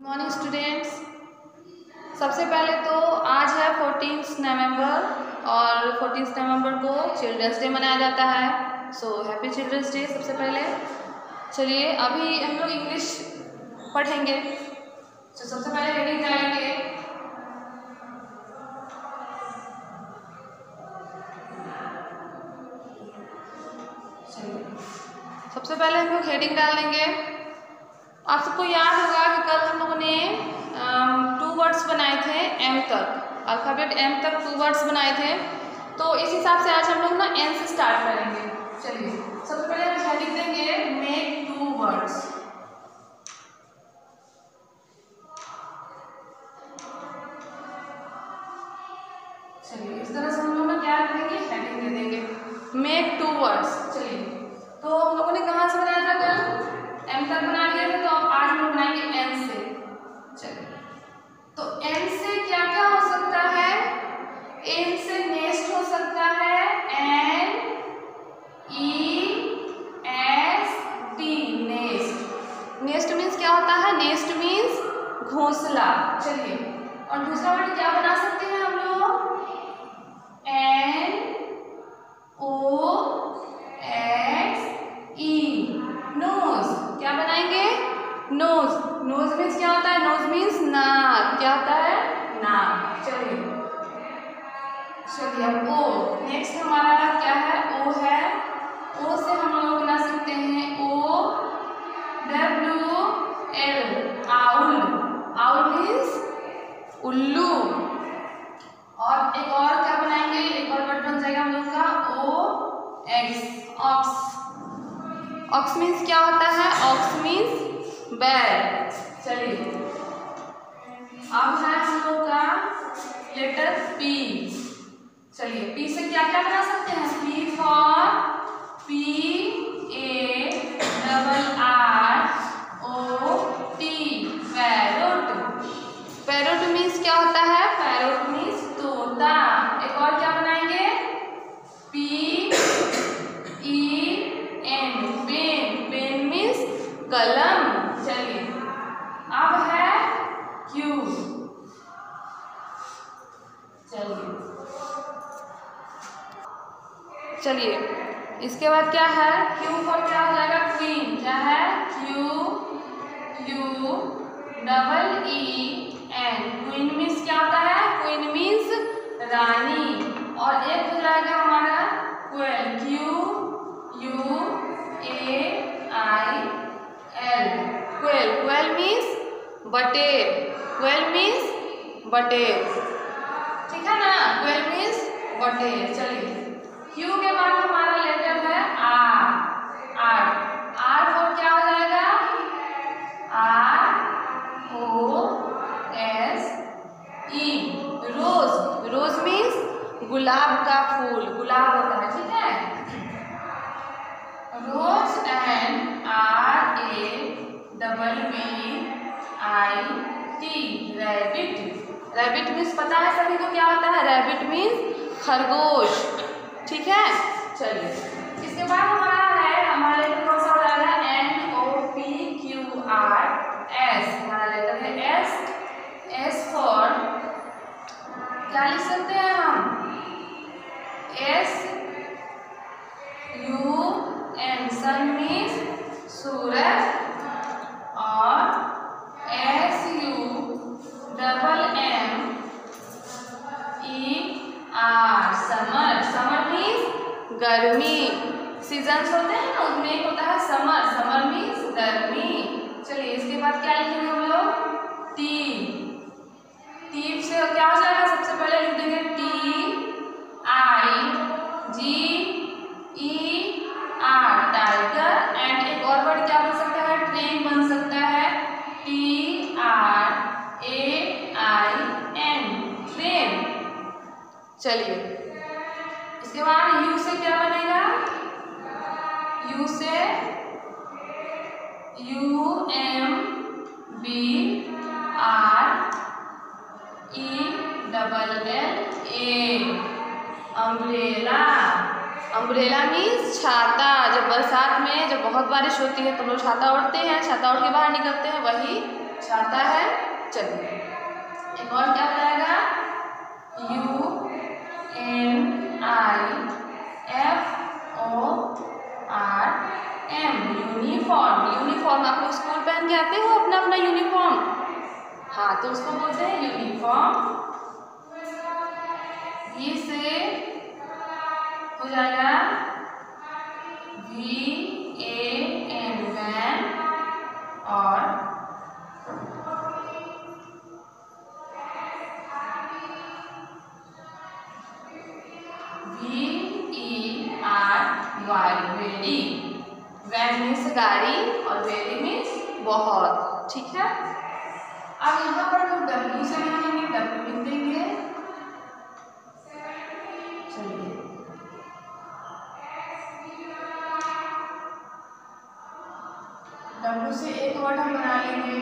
Morning students. सबसे पहले तो आज है 14 नवंबर और 14 नवंबर को चिल्ड्रंस डे मनाया जाता है। So happy children's day. सबसे पहले चलिए अभी हम लोग इंग्लिश पढ़ेंगे। तो सबसे पहले हेडिंग डालेंगे। सबसे पहले हम लोग हेडिंग डाल देंगे। आप सबको याद होगा कि कल हम लोगों ने 2 वर्ड्स बनाए थे एम तक, अल्फ़ाबेट एम तक 2 वर्ड्स बनाए थे। तो इस हिसाब से आज हम लोग ना एन से स्टार्ट करेंगे। चलिए सबसे पहले हम हेडिंग देंगे मेक 2 वर्ड्स। चलिए इस तरह से हम लोग ना क्या करेंगे, हेडिंग दे देंगे मेक 2 वर्ड्स। चलिए तो हम लोगों ने कहाँ से बनाया था, कल एम तक बना लिया था। तो अब आज हम लोग बनाएंगे एन से। चलिए तो एन से क्या क्या हो सकता है, एन से नेस्ट हो सकता है, N E S T, nest. Nest means क्या होता है, नेस्ट मीन्स घोंसला। चलिए और दूसरा वर्ड क्या बना सकते हैं हम लोग, N O S E, nose. क्या बनाएंगे, नोज। नोज मीन्स क्या होता है, नोज मीन्स नाक। क्या होता है, नाक। चलिए अब ओ, नेक्स्ट हमारा क्या है, ओ है। ओ से हम लोग बना सकते हैं O W L, owl. Owl means उल्लू। और एक और क्या बनाएंगे, एक और वर्ड बन जाएगा हम लोग का O X, ox. Ox means क्या होता है, ऑक्स मीन्स बैल। चलिए अब है हम लोग का लेटर पी। चलिए पी से क्या क्या बना सकते हैं, P for P A double R O T, parrot. Parrot means क्या होता है, पैरोट मीन्स तोता। एक और क्या बनाएंगे, P E N, pen. Pen means कलम। चलिए अब है क्यू। चलिए इसके बाद क्या है, क्यू फॉर क्या हो जाएगा, क्वीन। क्या है, Q U double E N, queen means क्या होता है, क्वीन मीन्स रानी। और एक हो जाएगा हमारा quail, Q U A I L, quail. Quail means बटेर, क्वेल मीन्स बटेर, ठीक है ना, क्वेल मीन्स बटेर। चलिए क्यू के बाद हमारा लेटर है आर। आर, आर फॉर क्या हो जाएगा, R O S E, rose. Rose means गुलाब का फूल, गुलाब होता है, ठीक है। Rose and R A double B I T, rabbit. Rabbit means पता है सभी को क्या होता है, रैबिट मीन्स खरगोश, ठीक है। चलिए इसके बाद हमारा है, हमारा लेटर कौन सा हो जाएगा, N O P Q R S. हमारा लेटर है एस। एस फॉर क्या लिख सकते हैं हम, S U N, sun means सूरज। और S U double M E R, summer. Summer means गर्मी। सीजन्स होते हैं ना, उसमें एक होता है समर। समर मीन्स गर्मी। चलिए इसके बाद क्या लिखेंगे हम लोग, टी। टी से क्या हो जाएगा, सबसे पहले लिख देंगे T I G E R, tiger. And एक और वर्ड क्या बन सकता है, ट्रेन बन सकता है, T R A I N, train. चलिए इसके बाद यू से क्या बनेगा, यू से U M B R E double L A, umbrella. Umbrella means छाता। जब बरसात में जब बहुत बारिश होती है तो लोग छाता ओढ़ते हैं, छाता ओढ़ के बाहर निकलते हैं, वही छाता है चलिए एक और क्या बताएगा, UNIFORM। यूनिफॉर्म, यूनिफॉर्म आप लोग स्कूल पहन के आते हो अपना अपना यूनिफॉर्म, हाँ तो उसको बोलते हैं यूनिफॉर्म। ये से हो जाएगा VAN वैन, और VERY वेरी। वैन मीन्स गाड़ी और वेरी मीन्स बहुत, ठीक है। अब यहाँ पर लोग W से लिखेंगे, W लिख देंगे। चलिए W से एक वर्ड हम बना लेंगे,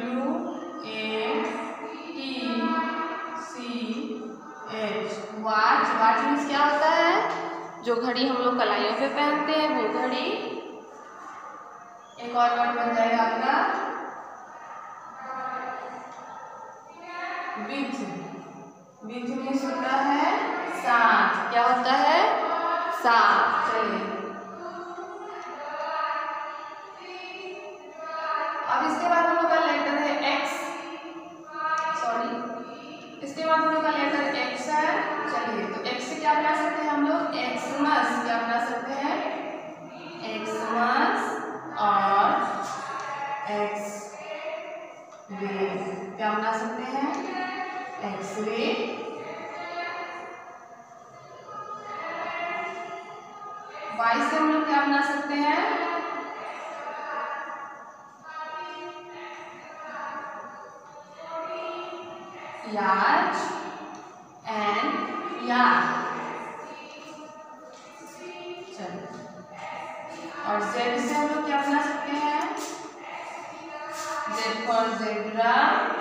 WATCH। वॉच, वॉच मीन्स क्या होता है, जो घड़ी हम लोग कलाइयों पे पहनते हैं वो घड़ी। एक और वर्ड बन जाएगा आपका विथ। विथ मीन्स होता है साथ, क्या होता है, साथ। चलिए अब इसके बाद हम लोग का लेटर है X, सॉरी इसके बाद हम लोग का लेटर X है। चलिए तो X से क्या बना सकते हैं हम लोग, एक्समस। क्या बना सकते हैं, एक्समस और एक्सरे। क्या बना सकते हैं, एक्सरे। Y से हम लोग क्या बना सकते हैं, याच एंड यार। चलिए और Z से हम लोग क्या बना सकते हैं, Z फॉर ज़ेब्रा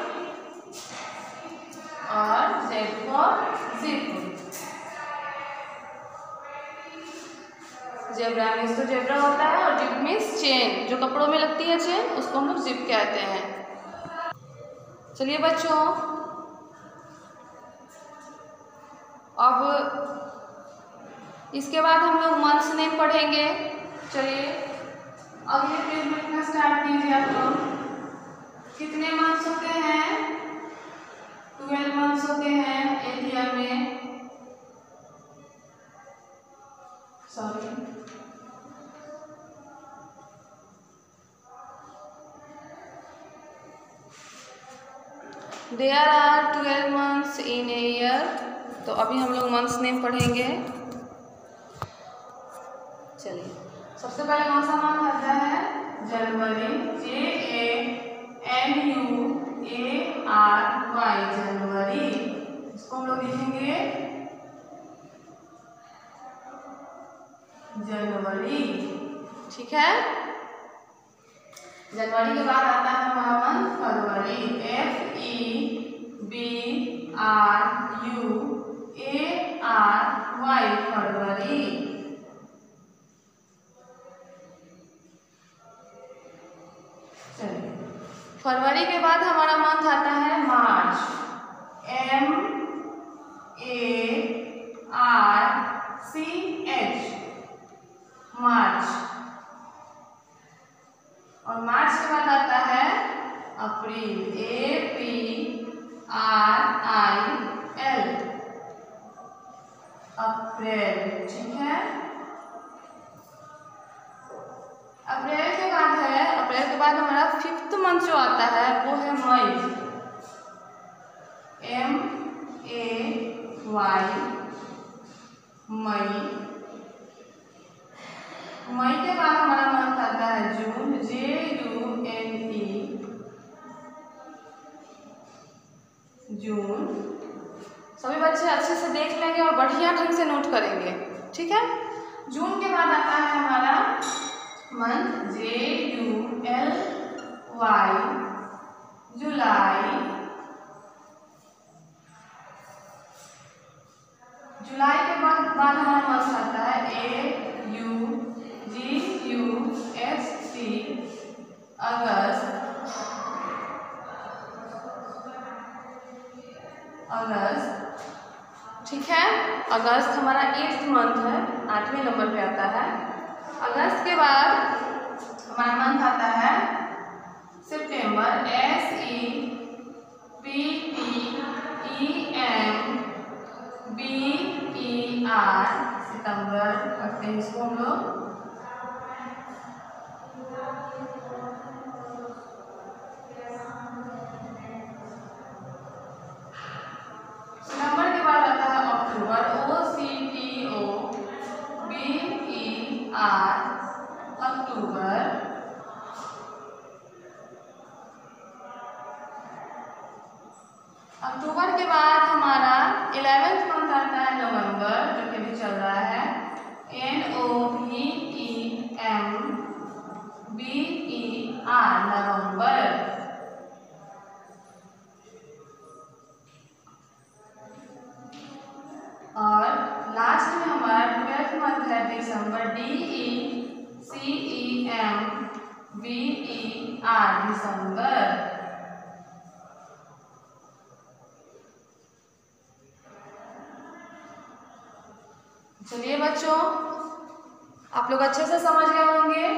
और Z for zip. Zebra means तो ज़ेब्रा होता है, और जिप मीन्स चेन, जो कपड़ों में लगती है चेन, उसको हम लोग जिप कहते हैं। चलिए बच्चों अब इसके बाद हम लोग मंथ्स नेम पढ़ेंगे। चलिए अगले पेज में लिखना स्टार्ट कीजिए आप लोग। कितने मंथ्स होते हैं, 12 मंथ्स होते हैं एक ईयर में, sorry there are 12 months in a year. तो अभी हम लोग मंथ्स नेम पढ़ेंगे। चलिए सबसे पहले कौन सा मंथ आता है, जनवरी, JANUARY, जनवरी। इसको हम लोग लिखेंगे जनवरी, ठीक है। जनवरी के बाद आता है हमारा मंथ फरवरी, FEBRUARY, फरवरी। चलिए फरवरी के बाद हमारा मंथ आता है मार्च, MARCH, मार्च। और मार्च के बाद आता है अप्रैल, APRIL, अप्रैल, ठीक है। अप्रैल के बाद हमारा 5th मंथ जो आता है वो है मई, MAY, मई। मई के बाद हमारा मंथ आता है जून, JUNE, जून। सभी बच्चे अच्छे से देख लेंगे और बढ़िया ढंग से नोट करेंगे, ठीक है। जून के बाद आता है हमारा मंथ JULY, जुलाई। जुलाई के बाद हमारा मंथ आता है AUGUST, अगस्त। अगस्त, ठीक है। अगस्त हमारा 8th मंथ है, 8वें नंबर पे आता है। अगस्त के बाद हमारा मंथ आता है सितंबर, SEPTEMBER, सितंबर रखते हैं इसको हम लोग। सितंबर के बाद आता है अक्टूबर, OCTOBER, अक्टूबर। अक्टूबर के बाद हमारा 11th मंथ आता है नवंबर, जो कि अभी चल रहा है, NOVEMBER, नवंबर। और लास्ट में हमारा 12th मंथ है दिसंबर, DECEMBER, दिसंबर। चलिए बच्चों, आप लोग अच्छे से समझ गए होंगे।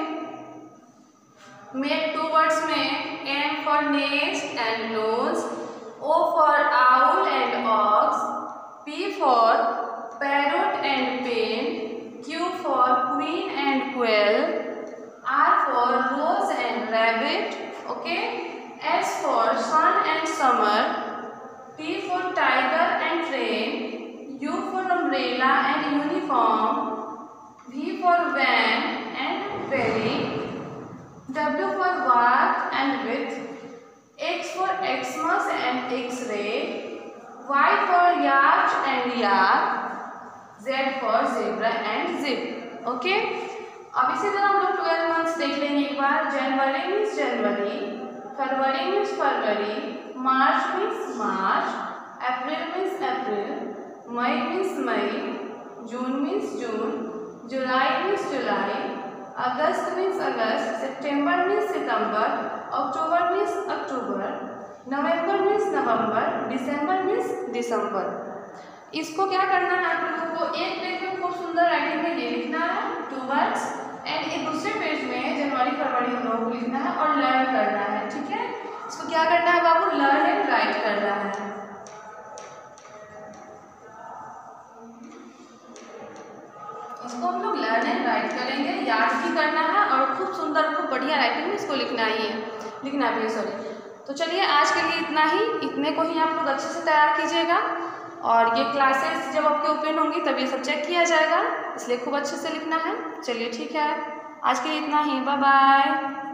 मेक 2 वर्ड्स में N for nest and nose, O for owl and ox, P for parrot and pen, Q for queen and quail, R for rose and rabbit, okay, S for sun and summer, T for tiger and train, U for umbrella and uniform, V for van and ferry, W for walk and width, X for Xmas and X-ray, Y for yacht and yak, Z for zebra and zip, okay. अब इसी तरह हम लोग 12 months देख लेंगे एक बार। January means जनवरी, फरवरी मीन्स फरवरी, मार्च मीन्स मार्च, अप्रैल मीन्स अप्रैल, मई मीन्स मई, जून मीन्स जून, जुलाई मीन्स जुलाई, अगस्त मीन्स अगस्त, सितंबर मीन्स सितंबर, अक्टूबर मीन्स अक्टूबर, नवंबर मीन्स नवंबर, दिसंबर मीन्स दिसंबर। इसको क्या करना है आप लोगों को, एक पेज में खूब सुंदर राइटिंग में ये लिखना है 2 वर्ड्स, एंड एक दूसरे पेज में जनवरी फरवरी हम लोगों को लिखना है और लर्न करना है, ठीक है। इसको क्या करना है बाबू, लर्न एंड राइट करना है। इसको हम लोग लर्न एंड राइट करेंगे, याद भी करना है और खूब सुंदर खूब बढ़िया राइटिंग में इसको लिखना ही है, लिखना भी है, सॉरी। तो चलिए आज के लिए इतना ही, इतने को ही आप लोग अच्छे से तैयार कीजिएगा। और ये क्लासेस जब आपके ओपन होंगी तब ये सब चेक किया जाएगा, इसलिए खूब अच्छे से लिखना है। चलिए ठीक है, आज के लिए इतना ही, बाय बाय।